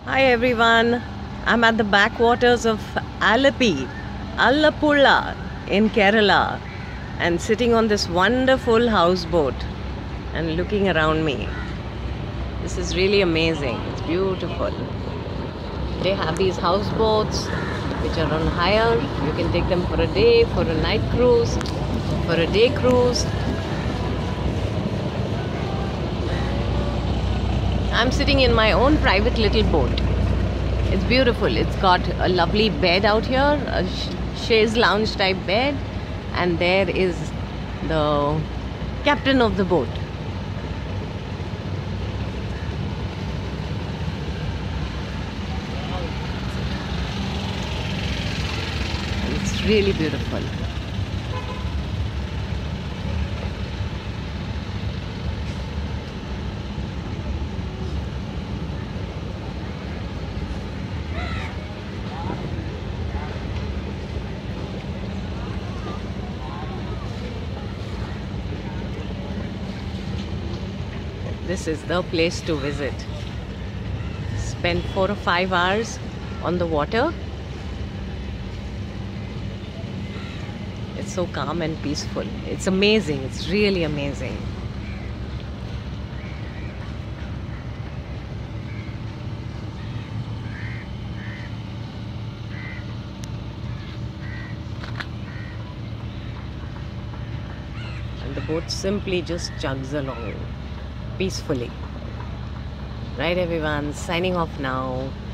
Hi everyone, I'm at the backwaters of Alapi, Allappuzha in Kerala and sitting on this wonderful houseboat and looking around me. This is really amazing, it's beautiful. They have these houseboats which are on hire. You can take them for a day, for a night cruise, for a day cruise. I'm sitting in my own private little boat. It's beautiful. It's got a lovely bed out here, a chaise lounge type bed, and there is the captain of the boat. It's really beautiful. This is the place to visit. Spend 4 or 5 hours on the water. It's so calm and peaceful. It's amazing. It's really amazing. And the boat simply just chugs along peacefully. Right everyone, signing off now.